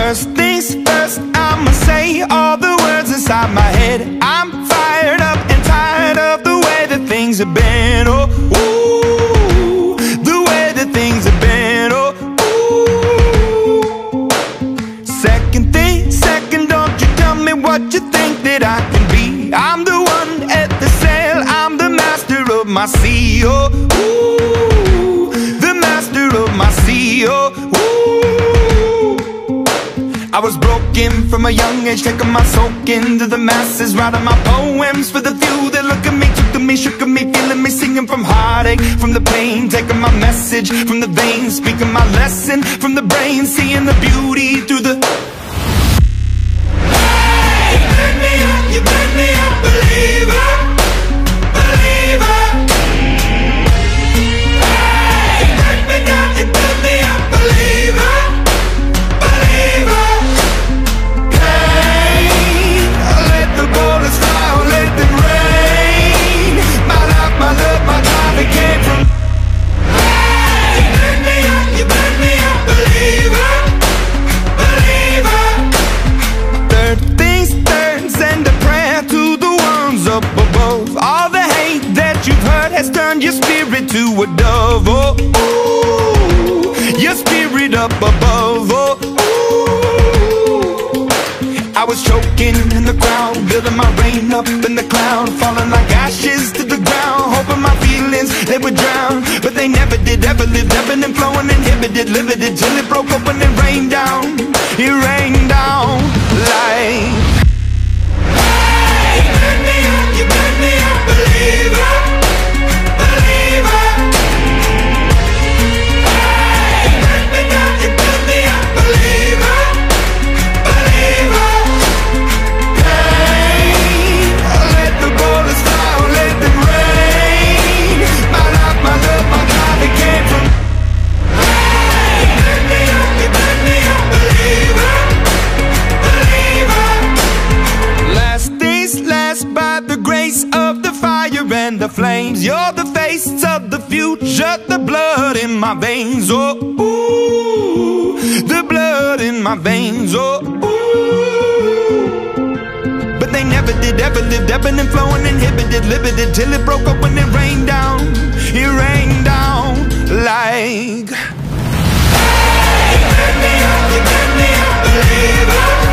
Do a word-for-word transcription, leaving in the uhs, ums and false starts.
First things first, I'ma say all the words inside my head. I'm fired up and tired of the way that things have been. Oh, ooh, the way that things have been. Oh, ooh. Second thing, second, don't you tell me what you think that I can be. I'm the one at the sail, I'm the master of my sea. Oh, ooh, the master of my sea. Oh, ooh. I was broken from a young age, taking my soak into the masses, writing my poems for the few that look at me, took to me, shook at me, feeling me, singing from heartache, from the pain, taking my message from the veins, speaking my lesson from the brain, seeing the beauty through the... Hey, you burn me up, you burn me up, believer, believer. Hey, you burn me down, you burn me up, believer. Has turned your spirit to a dove. Oh, ooh, your spirit up above. Oh, ooh. I was choking in the crowd, building my rain up in the cloud, falling like ashes to the ground, hoping my feelings, they would drown. But they never did, ever lived, ebbing and flowing, inhibited, limited, till it broke open and rained down. It rained down like... Hey, you burn me up, you burn me up, believer. And the flames, you're the face of the future, the blood in my veins. Oh, ooh, the blood in my veins. Oh, ooh. But they never did, ever lived, ebbing and flowing, inhibited, limited, till it broke up when it rained down. It rained down like... Hey, you burn me up, you burn me up, believer.